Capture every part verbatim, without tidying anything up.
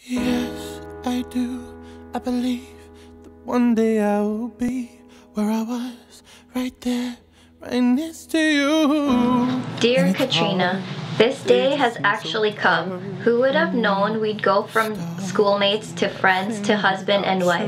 Yes, I do. I believe that one day I will be where I was, right there, right next to you. Dear Katrina, this day has actually come. Who would have known we'd go from schoolmates to friends to husband and wife?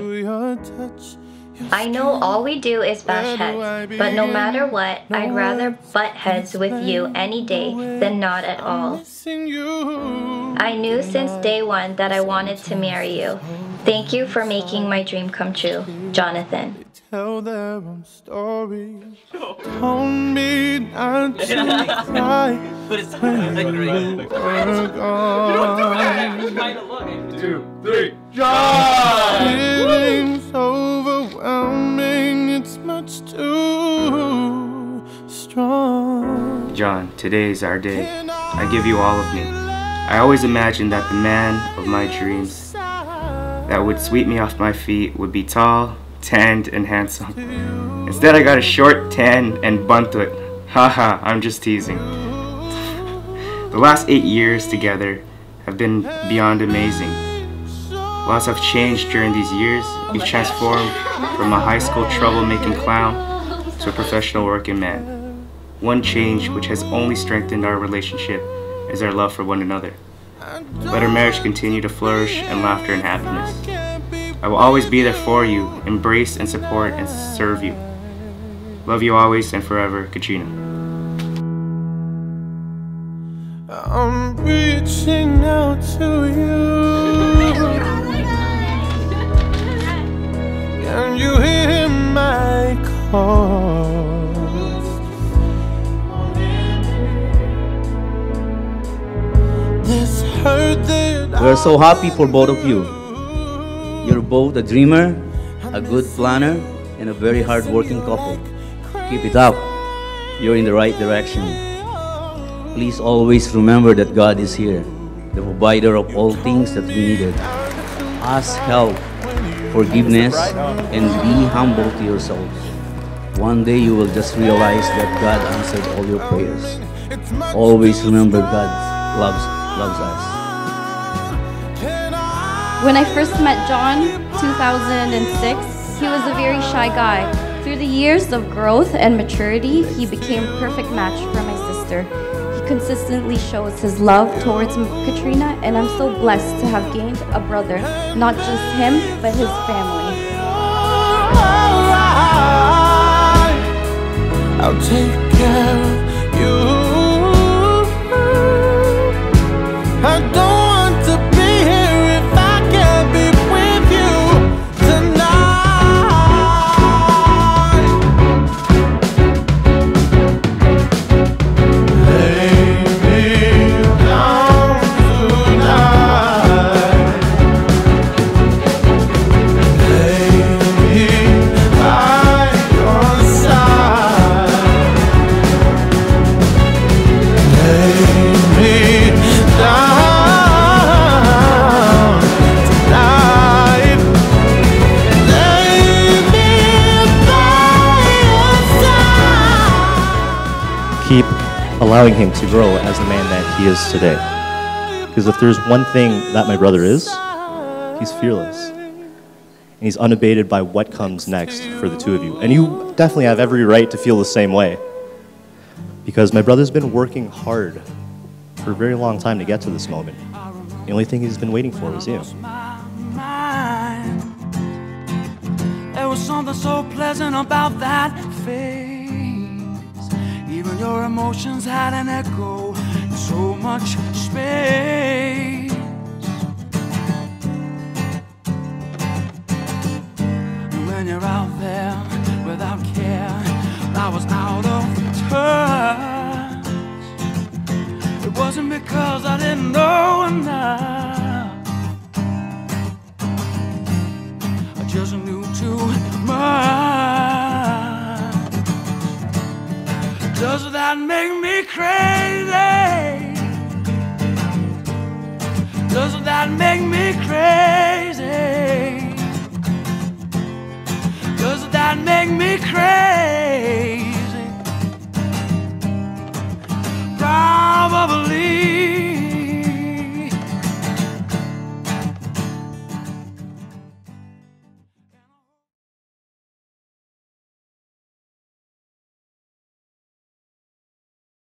I know all we do is bash heads, but no matter what, I'd rather butt heads with you any day than not at all. I knew since day one that I wanted to marry you. Thank you for making my dream come true, Jonathan. Tell their own story. Told me not to cry when you were gone. Two, three, John! Feelings overwhelming, it's much too strong. John, today is our day. I give you all of me. I always imagined that the man of my dreams that would sweep me off my feet would be tall, tanned, and handsome. Instead, I got a short, tan, and buntut. Haha, I'm just teasing. The last eight years together have been beyond amazing. Lots have changed during these years. We've transformed from a high school troublemaking clown to a professional working man. One change which has only strengthened our relationship is our love for one another. Let our marriage continue to flourish in laughter and happiness. I will always be there for you, embrace and support and serve you. Love you always and forever, Katrina. I'm reaching out to you. Can you hear my call? This hurt that We're so happy for both of you. You're both a dreamer, a good planner, and a very hard-working couple. Keep it up. You're in the right direction. Please always remember that God is here, the provider of all things that we needed. Ask help, forgiveness, and be humble to yourselves. One day you will just realize that God answered all your prayers. Always remember God loves, loves us. When I first met John, two thousand six, he was a very shy guy. Through the years of growth and maturity, he became a perfect match for my sister. He consistently shows his love towards Katrina, and I'm so blessed to have gained a brother, not just him, but his family. I'll take care of you. I don't want to be here if I can't be with you tonight. Lay me down tonight. Lay me by your side. Lay me down. Keep allowing him to grow as the man that he is today. Because if there's one thing that my brother is, he's fearless. And he's unabated by what comes next for the two of you. And you definitely have every right to feel the same way. Because my brother's been working hard for a very long time to get to this moment. The only thing he's been waiting for was you. There was something so pleasant about that face. Even your emotions had an echo in so much space. And when you're out there without care, I was out of touch. It wasn't because I didn't know enough, I just knew too much. Does that make me crazy? Does that make me crazy? Does that make me crazy?